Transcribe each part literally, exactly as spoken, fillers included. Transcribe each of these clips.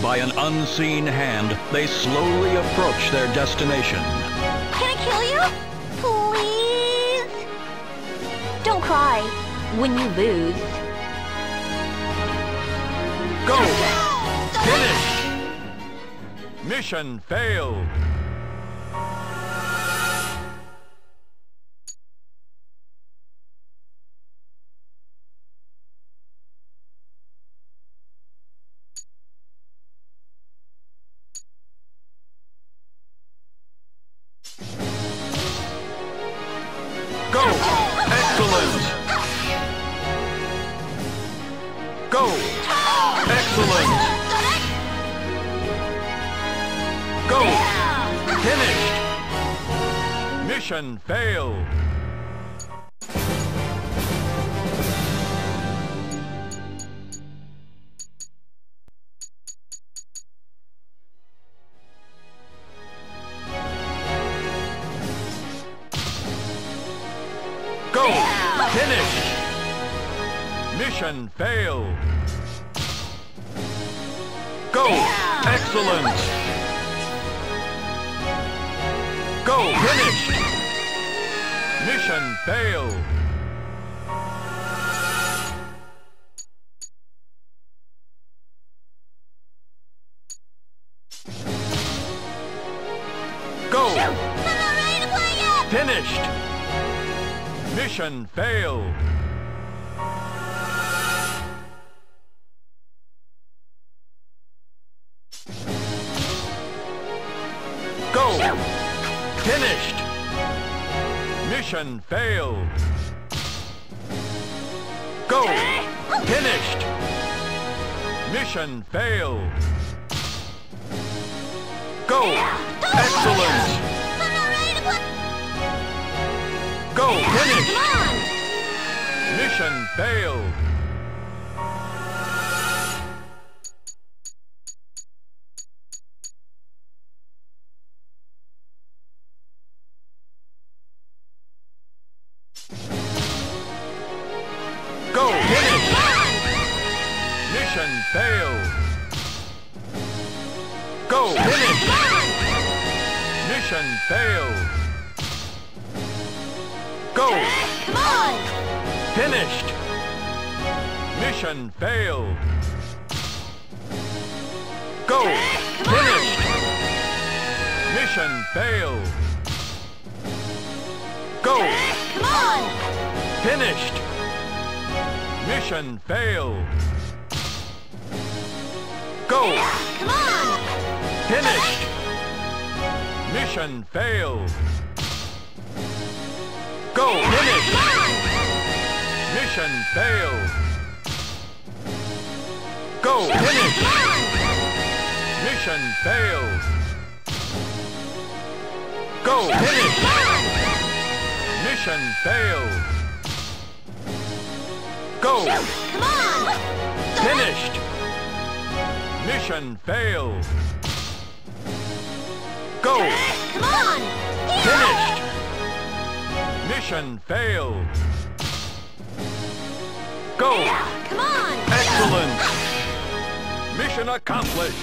by an unseen hand, they slowly approach their destination. Can I kill you? Please? Don't cry when you lose. Go! Finish! Mission failed. Go! Excellent! Go! Excellent! Go! Finished! Mission failed! Go! Finished! Mission failed! Go! Excellent! Go! Finished! Mission failed! Go! I'm not ready to play yet! Finished! Mission failed! Go! Finished! Mission failed! Go! Finished! Mission failed! Go! Excellent! I'm not ready to play! Go! Finish! Come on! Mission failed! Go! Finish! Mission failed! Go! Finish! Mission failed! Go! Come on! Finished! Mission failed! Go! Finished! Mission failed! Go! Come on! Finished! Mission failed! Go! Come on! Finished! Mission failed! Go! Finish! Mission failed! Go! Finish! Mission failed! Go! Finish! Mission failed! Go! Come on! Finished! Mission failed! Go! Come on! Finished! Mission failed! Go! Come on! Excellent! Mission accomplished!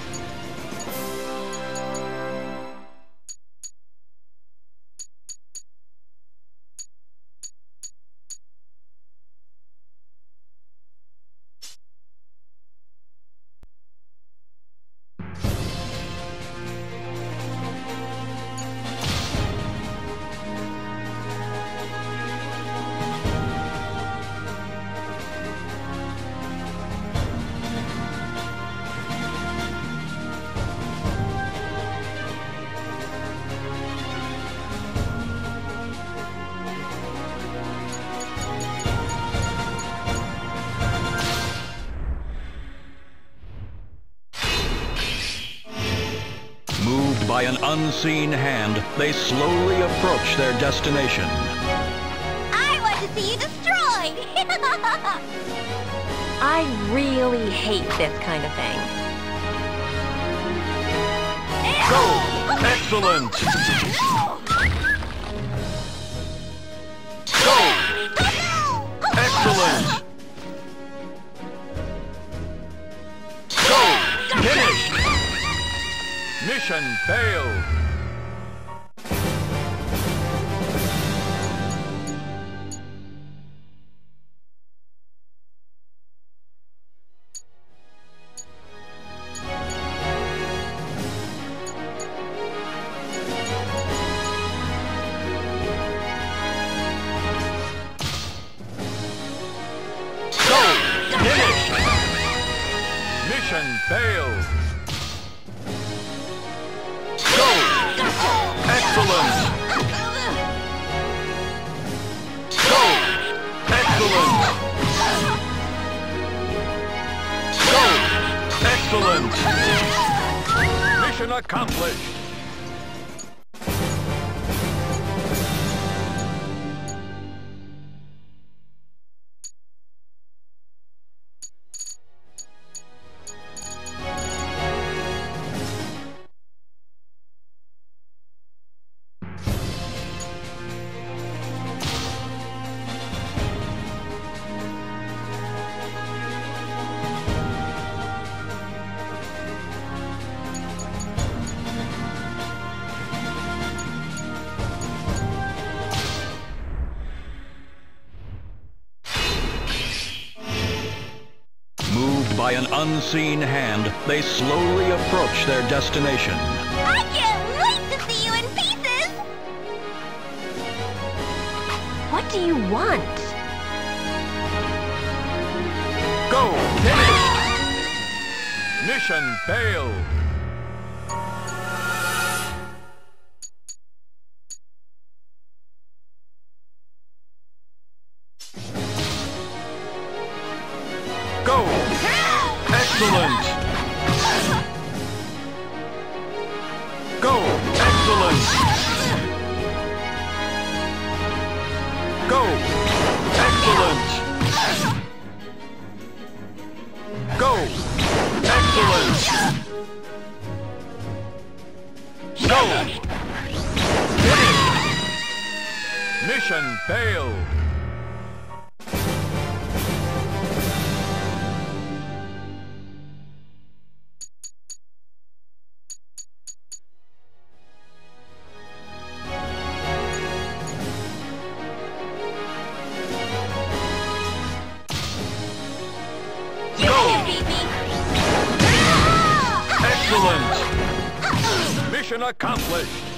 Moved by an unseen hand, they slowly approach their destination. I want to see you destroyed! I really hate this kind of thing. Go! Excellent! Go! Excellent! Go! Finish! Mission failed. Finished. Mission failed. Go! Excellent! Go! Excellent! Go! Excellent! Mission accomplished! Moved by an unseen hand, they slowly approach their destination. I can't wait to see you in pieces! What do you want? Go! Finished! Mission failed! Go! Excellent! Go! Excellent! Go! Excellent! Go! Excellent! Go! Finish! Mission failed! Excellent! Mission accomplished!